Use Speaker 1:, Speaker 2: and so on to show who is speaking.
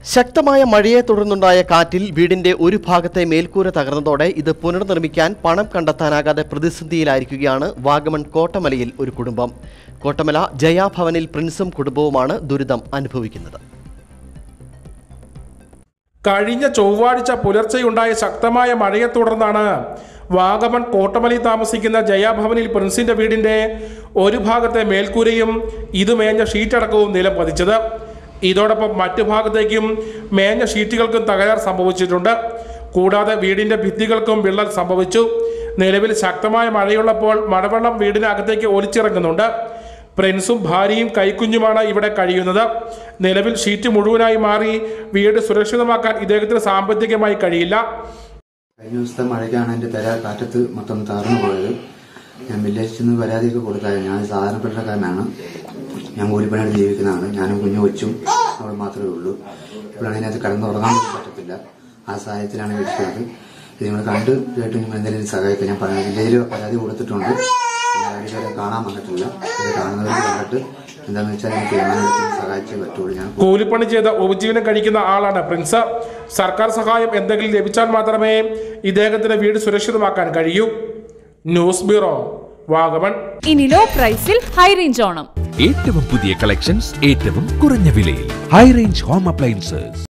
Speaker 1: ശക്തമായ മഴയെ തുടർന്നുണ്ടായ കാറ്റിൽ വീടിന്റെ ഒരു ഭാഗത്തെ മേൽക്കൂര തകർന്നതോടെ ഇത് പുനർനിർമ്മിക്കാൻ പണം കണ്ടെത്താനാകാതെ പ്രതിസന്ധിയിലായിരിക്കുകയാണ് വാഗമൺ കോട്ടമലയിൽ ഒരു കുടുംബം. കോട്ടമല ജയാഭവനിൽ പ്രിൻസും കുടുംബവുമാണ് ദുരിതം അനുഭവിക്കുന്നത്.
Speaker 2: കഴിഞ്ഞ ചൊവ്വാഴ്ച പുലർച്ചെയുണ്ടായ ശക്തമായ മഴയെ തുടർന്നാണ് വാഗമൺ കോട്ടമലയിൽ താമസിക്കുന്ന ജയാഭവനിൽ പ്രിൻസിന്റെ വീടിന്റെ ഒരു ഭാഗത്തെ മേൽക്കൂരയും ഇത് മേഞ്ഞ ഷീറ്റടക്കവും നിലം പതിച്ചത്. ഇതോടൊപ്പം മറ്റു ഭാഗത്തേക്കും മേഞ്ഞ ഷീറ്റുകൾക്കും തകരാർ സംഭവിച്ചിട്ടുണ്ട്. കൂടാതെ വീടിന്റെ ഭിത്തികൾക്കും വിള്ളൽ സംഭവിച്ചു. നിലവിൽ ശക്തമായ മഴയുള്ളപ്പോൾ മഴവെള്ളം വീടിനകത്തേക്ക് ഒലിച്ചിറങ്ങുന്നുണ്ട്. പ്രിൻസും ഭാര്യയും കൈക്കുഞ്ഞുമാണ് ഇവിടെ കഴിയുന്നത്. നിലവിൽ ഷീറ്റ് മുഴുവനായി മാറി വീട് സുരക്ഷിതമാക്കാൻ ഇദ്ദേഹത്തിന് സാമ്പത്തികമായി കഴിയില്ല.
Speaker 3: കഴിഞ്ഞ ദിവസത്തെ മഴയ്ക്കാണ് എൻ്റെ പെര കാറ്റത്ത് മൊത്തം തകർന്നു പോയത്. ഞാൻ വില്ലേജിൽ നിന്ന് പരാതിയൊക്കെ കൊടുത്തായിരുന്നു. ഞാൻ സാധാരണപ്പെട്ടക്കാരനാണ്. ഞാൻ കൂലിപ്പണിയായിട്ട് ജീവിക്കുന്നതാണ്. ഞാനും കുഞ്ഞു കൊച്ചും അവിടെ മാത്രമേ ഉള്ളൂ. ഇപ്പോഴാണ് അതിനകത്ത് കിടന്നുറങ്ങാൻ പറ്റത്തില്ല. ആ സാഹചര്യത്തിലാണ് വിളിക്കുന്നത്. ഇത് നിങ്ങൾ കണ്ട് കേട്ട് നിങ്ങൾ എന്തെങ്കിലും സഹായിക്കാം. ഞാൻ വില്ലേജിൽ പരാതി കൊടുത്തിട്ടുണ്ട്. ഇതുവരെ കാണാൻ വന്നിട്ടില്ല. ഇത് കാണുന്നവർക്ക് കണ്ടിട്ട് എന്താണെന്ന് വെച്ചാൽ എനിക്ക് സഹായിച്ചേ പറ്റുള്ളൂ. ഞാൻ
Speaker 2: കൂലിപ്പണി ചെയ്ത് ഉപജീവനം കഴിക്കുന്ന ആളാണ് പ്രിൻസ്. സർക്കാർ സഹായം എന്തെങ്കിലും ലഭിച്ചാൽ മാത്രമേ ഇദ്ദേഹത്തിന്റെ വീട് സുരക്ഷിതമാക്കാൻ കഴിയൂ. News bureau, Vagamon.
Speaker 4: ഇനി ലോ പ്രൈസിൽ ഹൈ റേഞ്ച് ഓണം.
Speaker 5: ഏറ്റവും പുതിയ കളക്ഷൻസ് ഏറ്റവും കുറഞ്ഞ വിലയിൽ ഹൈ റേഞ്ച് ഹോം അപ്ലയൻസസ്.